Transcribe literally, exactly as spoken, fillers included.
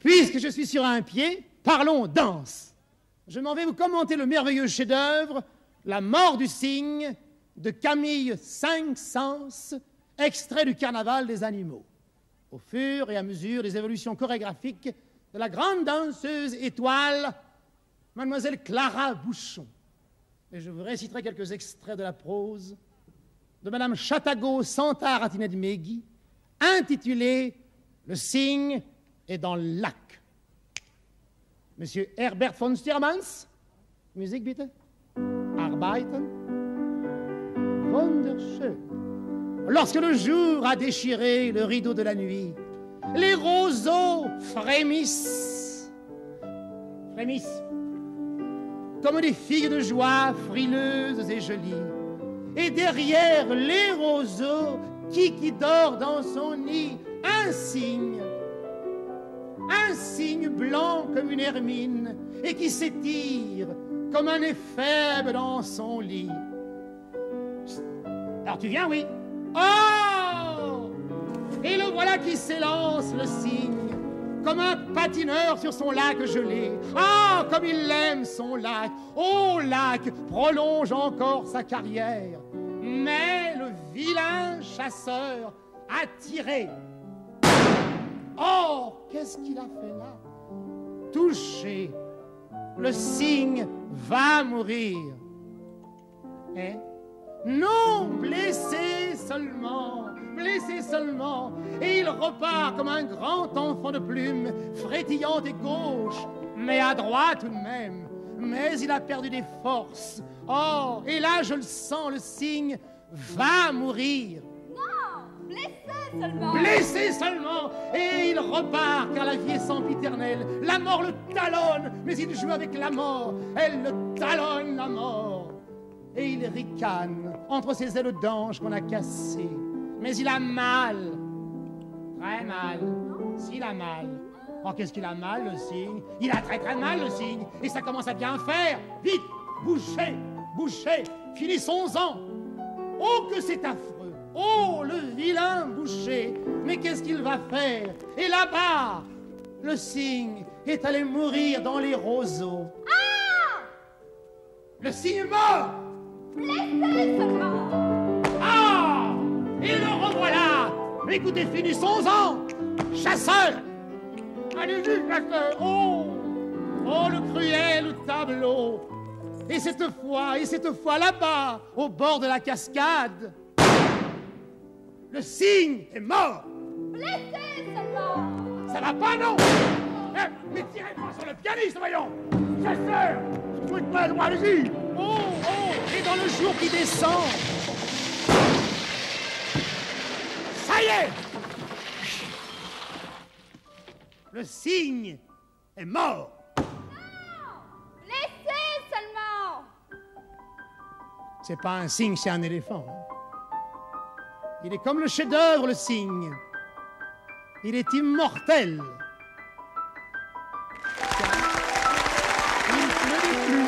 Puisque je suis sur un pied, parlons danse. Je m'en vais vous commenter le merveilleux chef-d'œuvre « La mort du cygne » de Camille Cinq-Sens, extrait du Carnaval des animaux. Au fur et à mesure des évolutions chorégraphiques de la grande danseuse étoile, mademoiselle Clara Bouchon. Et je vous réciterai quelques extraits de la prose de madame Chatagot Santard Atined Megui, intitulé « Le cygne est dans le lac ». Monsieur Herbert von Stiermans, Musik bitte. Arbeiten. Wunderschön. Lorsque le jour a déchiré le rideau de la nuit, les roseaux frémissent. Frémissent. Comme des filles de joie frileuses et jolies. Et derrière les roseaux, qui qui dort dans son nid, un cygne. Un cygne blanc comme une hermine et qui s'étire comme un éphèbe dans son lit. Alors tu viens, oui? Oh! Et le voilà qui s'élance, le cygne, comme un patineur sur son lac gelé. Ah, comme il aime son lac! Oh, lac, prolonge encore sa carrière. Mais le vilain chasseur a tiré. Oh, qu'est-ce qu'il a fait là? Touché, le cygne va mourir. Eh? Non, blessé seulement, blessé seulement. Et il repart comme un grand enfant de plume, frétillant et gauche, mais à droite tout de même. Mais il a perdu des forces. Oh, et là, je le sens, le cygne va mourir. Non, blessé seulement. Blessé seulement. Et il repart, car la vie est sempiternelle. La mort le talonne, mais il joue avec la mort. Elle le talonne, la mort. Et il ricane entre ses ailes d'ange qu'on a cassées. Mais il a mal. Très mal. S'il a mal. Oh, qu'est-ce qu'il a mal, le cygne? Il a très très mal, le cygne. Et ça commence à bien faire. Vite, bouchez, bouchez, finissons-en. Oh, que c'est affreux. Oh, le vilain boucher. Mais qu'est-ce qu'il va faire? Et là-bas, le cygne est allé mourir dans les roseaux. Ah! Le cygne est mort. Blessé seulement. Ah! Et le revoilà. Écoutez, finissons-en. Chasseur. Allez-y, chasseur. Oh! Oh, le cruel tableau. Et cette fois, et cette fois là-bas, au bord de la cascade, le cygne est mort. Blessé seulement. Ça va pas, non? Eh, mais tirez pas sur le pianiste, voyons. Chasseur, foutez-moi droit, allez-y. Oh, oh, et dans le jour qui descend, ça y est, le cygne est mort. C'est pas un cygne, c'est un éléphant. Il est comme le chef-d'œuvre, le cygne. Il est immortel. Il ne pleut plus.